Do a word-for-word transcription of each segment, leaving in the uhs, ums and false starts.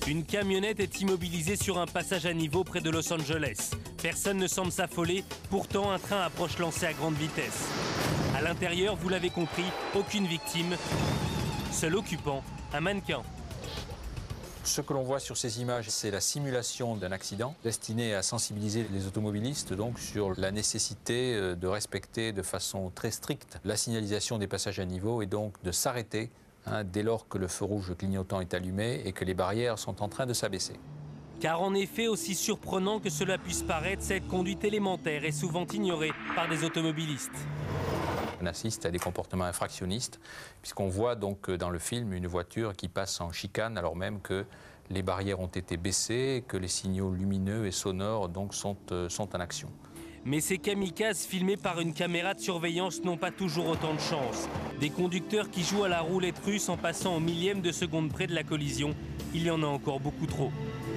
Une camionnette est immobilisée sur un passage à niveau près de Los Angeles. Personne ne semble s'affoler, pourtant un train approche lancé à grande vitesse. À l'intérieur, vous l'avez compris, aucune victime, seul occupant, un mannequin. Ce que l'on voit sur ces images, c'est la simulation d'un accident destiné à sensibiliser les automobilistes donc sur la nécessité de respecter de façon très stricte la signalisation des passages à niveau et donc de s'arrêter hein, dès lors que le feu rouge clignotant est allumé et que les barrières sont en train de s'abaisser. Car en effet, aussi surprenant que cela puisse paraître, cette conduite élémentaire est souvent ignorée par des automobilistes. On assiste à des comportements infractionnistes, puisqu'on voit donc dans le film une voiture qui passe en chicane alors même que les barrières ont été baissées, que les signaux lumineux et sonores donc sont, euh, sont en action. Mais ces kamikazes filmés par une caméra de surveillance n'ont pas toujours autant de chance. Des conducteurs qui jouent à la roulette russe en passant au millième de seconde près de la collision, il y en a encore beaucoup trop.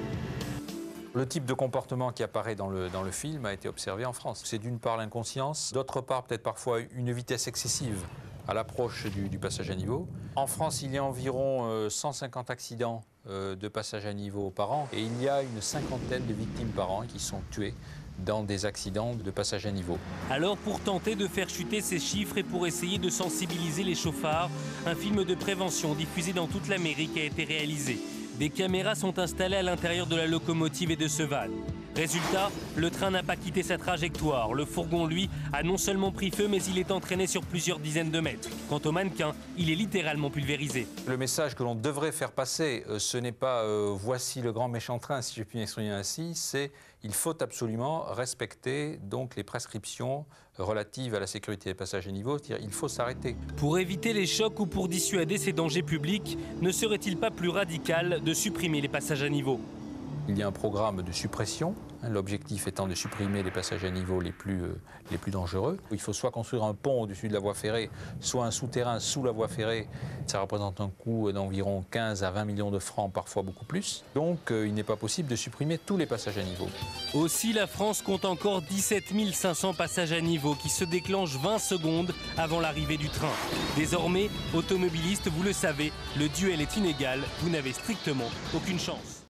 Le type de comportement qui apparaît dans le, dans le film a été observé en France. C'est d'une part l'inconscience, d'autre part peut-être parfois une vitesse excessive à l'approche du, du passage à niveau. En France, il y a environ euh, cent cinquante accidents euh, de passage à niveau par an et il y a une cinquantaine de victimes par an qui sont tuées dans des accidents de passage à niveau. Alors pour tenter de faire chuter ces chiffres et pour essayer de sensibiliser les chauffards, un film de prévention diffusé dans toute l'Amérique a été réalisé. Des caméras sont installées à l'intérieur de la locomotive et de ce van. Résultat, le train n'a pas quitté sa trajectoire. Le fourgon, lui, a non seulement pris feu, mais il est entraîné sur plusieurs dizaines de mètres. Quant au mannequin, il est littéralement pulvérisé. Le message que l'on devrait faire passer, euh, ce n'est pas euh, « voici le grand méchant train », si je puis m'exprimer ainsi, c'est il faut absolument respecter donc les prescriptions relatives à la sécurité des passages à niveau, c'est-à-dire il faut s'arrêter. Pour éviter les chocs ou pour dissuader ces dangers publics, ne serait-il pas plus radical de supprimer les passages à niveau ? Il y a un programme de suppression, hein, l'objectif étant de supprimer les passages à niveau les plus, euh, les plus dangereux. Il faut soit construire un pont au-dessus de la voie ferrée, soit un souterrain sous la voie ferrée. Ça représente un coût d'environ quinze à vingt millions de francs, parfois beaucoup plus. Donc euh, il n'est pas possible de supprimer tous les passages à niveau. Aussi, la France compte encore dix-sept mille cinq cents passages à niveau qui se déclenchent vingt secondes avant l'arrivée du train. Désormais, automobilistes, vous le savez, le duel est inégal, vous n'avez strictement aucune chance.